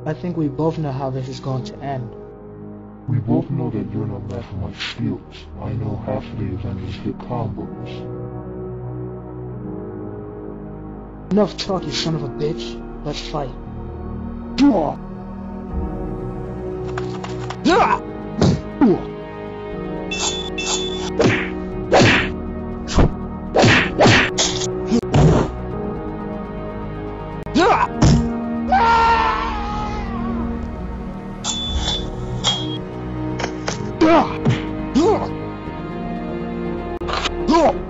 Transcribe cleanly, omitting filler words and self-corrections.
I think we both know how this is going to end. We both know that you're no match for my skills. I know half of the Avengers hit combos. Enough talk, you son of a bitch. Let's fight. Yeah!